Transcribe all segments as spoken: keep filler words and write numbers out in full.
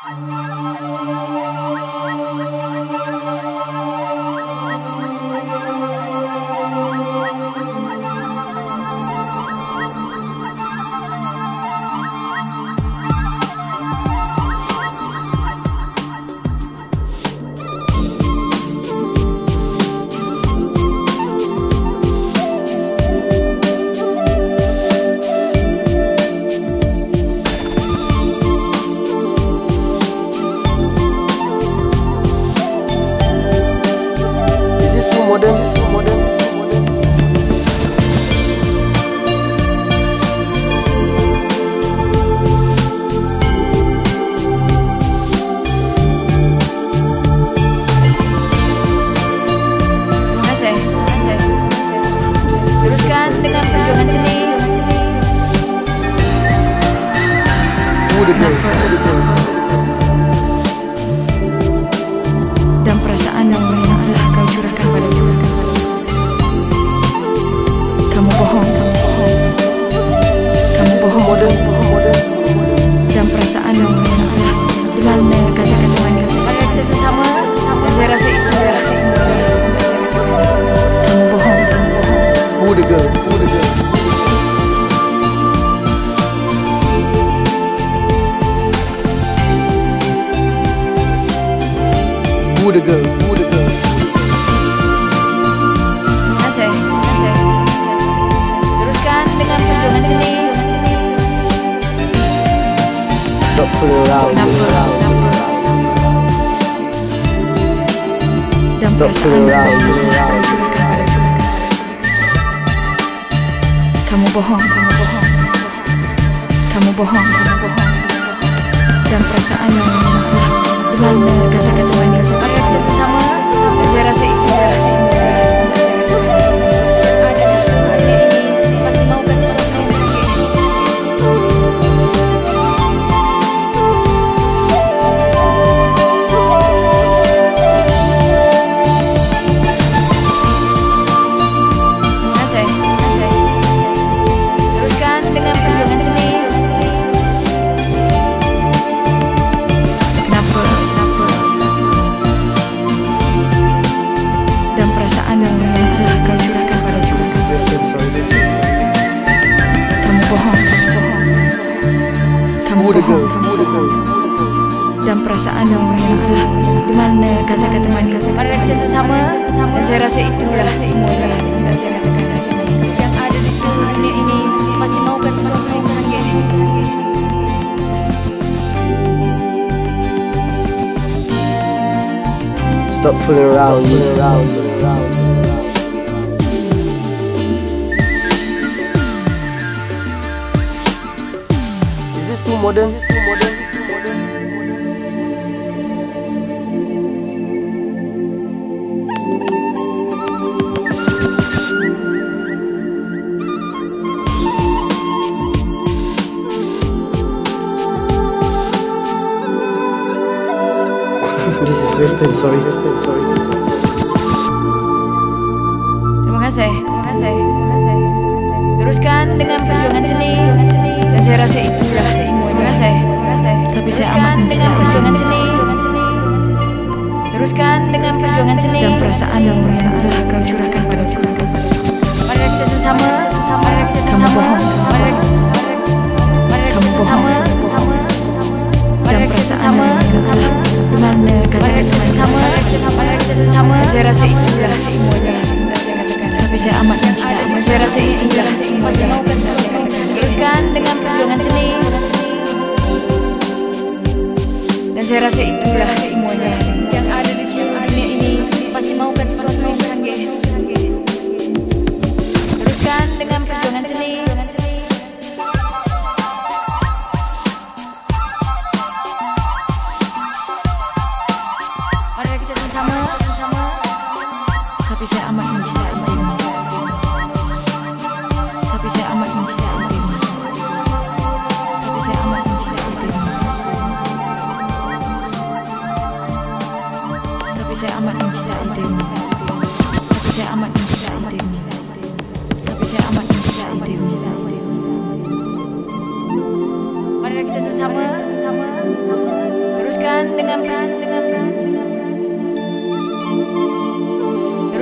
Modern, modern, modern. Terima kasih. Teruskan dengan perjuangan seni. Dan perasaan yang banyak telah kau curahkan padaku. Kamu bohong, kamu bohong, Modern, modern. dan perasaan yang banyak telah di mana kata-kata manis. Marilah kita bersama, dan saya rasa itu adalah semuanya. Kamu bohong, kamu bohong. Who the girl? Who the girl? Who the girl? Who the girl? Terima kasih. Teruskan dengan perjuangan seni. Stop fooling around. Kenapa? Dan Stop perasaan fooling yang around. banyak kau curahkan padaku. Kamu bohong, kamu bohong, kamu bohong, kamu bohong, dan perasaan yang banyak telah di mana kata-kata manis. Marilah kita bersama, dan saya rasa itu adalah semuanya. Ada di seluruh dunia ini pasti mahukan sesuatu yang canggih. Terima kasih. Teruskan dengan perjuangan seni. Kenapa? Kenapa? Dan perasaan yang banyak telah kau curahkan padaku. Kamu bohong, kamu bohong, kamu Who the bohong, girl? kamu Who the girl? dan perasaan yang banyak telah di mana kata-kata manis. Marilah kita bersama, dan saya rasa itulah semuanya yang saya katakan. Yang ada di seluruh dunia ini pasti mahukan sesuatu yang canggih. Stop fooling around. Fooling around. Fooling around. Is this too modern? Is this too modern? Too modern? This is Western, sorry, Western, sorry. Terima kasih. Terima kasih. Teruskan dengan perjuangan seni, dan saya rasa itulah semuanya. Terima kasih. Tapi saya amat dengan perjuangan seni. Teruskan dengan perjuangan seni dan perasaan yang banyak telah kau curahkan padaku. Marilah kita bersama, marilah kita bersama, marilah kamu bersama, dan perasaan yang banyak telah di mana kata-kata bersama, marilah kita bersama. Saya rasa itulah semuanya. Tapi saya amat mencintai. Saya rasa itulah semuanya. Teruskan dengan perjuangan seni, dan saya rasa itulah semuanya. Yang ada di seluruh dunia ini pasti mahukan sesuatu yang canggih. Teruskan dengan perjuangan seni. Marilah kita bersama, bersama. Tapi saya amat mencintai dirimu. Tapi saya amat mencintai dirimu. Tapi saya amat mencintai dirimu. Tapi saya amat mencintai dirimu. Tapi saya amat mencintai dirimu. Tapi saya amat mencintai dirimu. Marilah kita bersama, bersama. Teruskan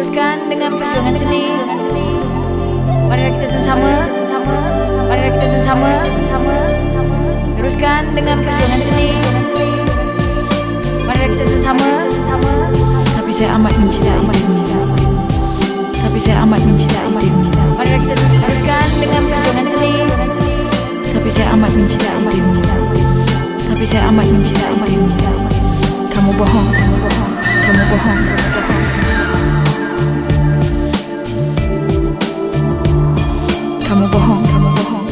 Teruskan dengan perjuangan seni. Marilah kita sama-sama. Marilah kita sama-sama. Teruskan dengan perjuangan seni. Marilah kita sama-sama. Tapi saya amat mencintai dia. Tapi saya amat mencintai dia. Marilah kita teruskan dengan perjuangan seni. Tapi saya amat mencintai dia. Tapi saya amat mencintai dia. Kamu bohong, kamu bohong, kamu bohong. Kamu bohong, kamu bohong.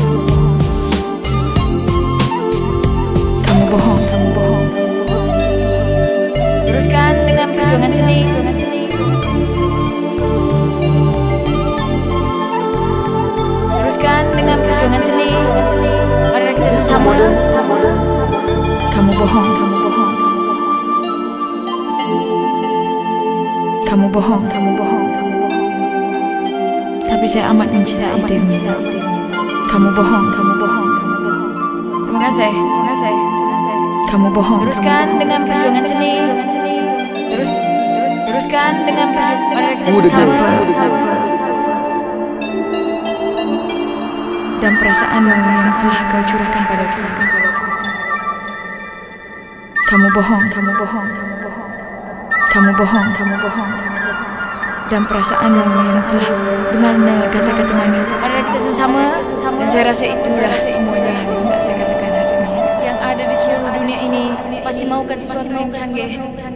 Kamu bohong, kamu bohong. Teruskan dengan perjuangan seni. Teruskan dengan perjuangan seni. Marilah kita bersama. Kamu bohong, kamu bohong. Kamu bohong, kamu bohong. Tapi saya amat mencintai dia. Kamu bohong, kamu bohong. Terima kasih. Terima kasih. Kamu bohong. Teruskan dengan perjuangan seni. Terus, terus, teruskan dengan perjuangan. Marilah kita bersama. Dan perasaanmu yang telah kau curahkan padaku. Kamu bohong, kamu bohong. Kamu bohong, kamu bohong. Dan perasaanmu yang telah bermakna kata-kata manis. Marilah kita sama-sama. Dan saya rasa itulah semuanya yang tak saya katakan hari ini. Yang ada di seluruh dunia ini pasti mahukan sesuatu yang canggih.